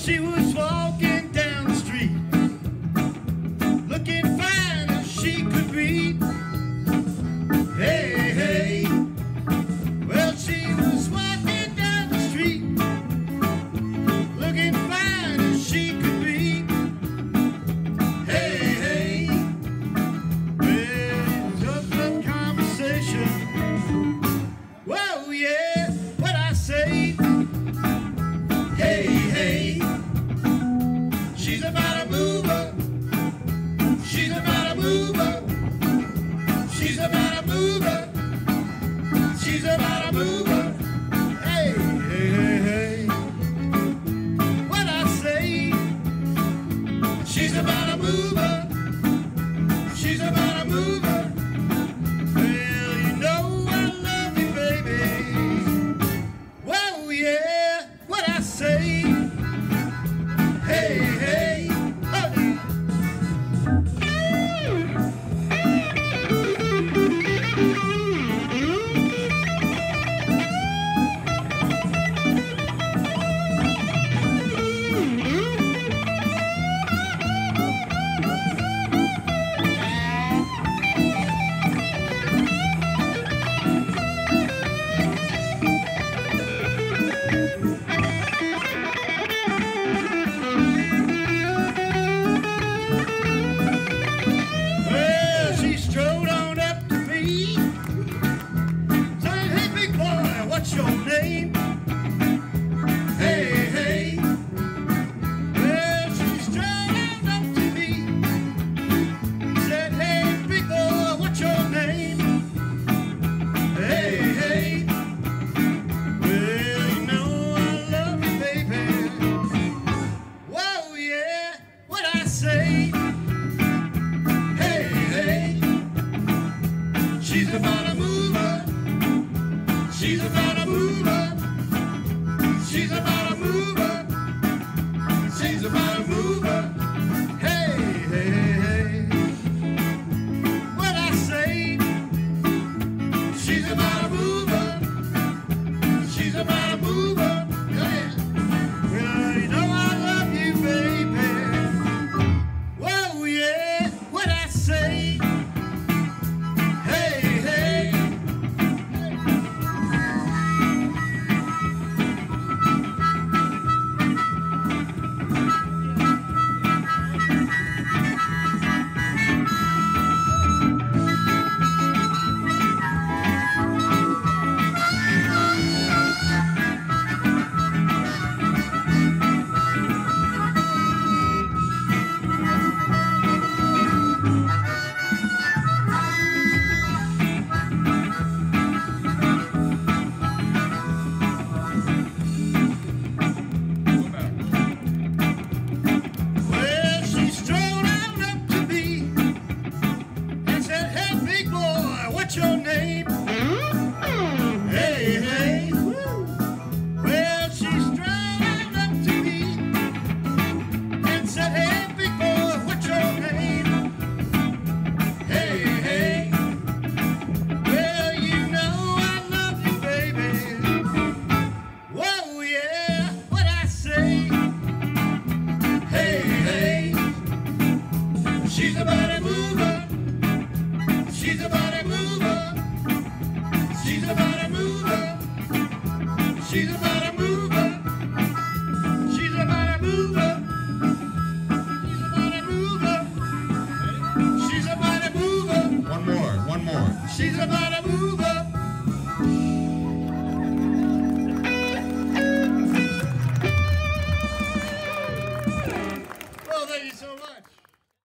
She was walking down the street, looking fine as she could be. Hey, hey. Well, she was walking down the street, looking fine as she could be. Hey, hey. Well, just a conversation. Whoa, yeah, what I say. Hey, hey. She's about a mover. She's about a mover. She's about a mover. She's about a mover. Hey, hey, hey, hey. What I say? She's about a mover. She's about a mover. Well, you know I love you, baby. Whoa, yeah. What I say? Hey, hey, hey. Well, she strode on up to me, saying, "Hey, big boy, what's your name?" Hey, hey. Well, she strode on up to me, said, "Hey, big boy, what's your name?" Hey, hey. Well, you know I love you, baby. Whoa, yeah, what I say? Hey, hey. She's about a mover. She's about a mover. She's about a mover. She's about a mover. Hey, hey, hey. What I say? She's about a mover. She's about a mover. Yeah. Well, you know I love you, baby. Whoa, yeah. What I say? Hey, hey. Well, she strode on up to me and said, "Hey, big boy, what's your name?" Hey, hey. Well, she strode on up to me and said, "Hey, big boy, what's your name?" Hey, hey. Well, you know I love you, baby. Whoa, yeah, what I say? Hey, hey. She's about a mover. She's about a mover. She's about a mover. She's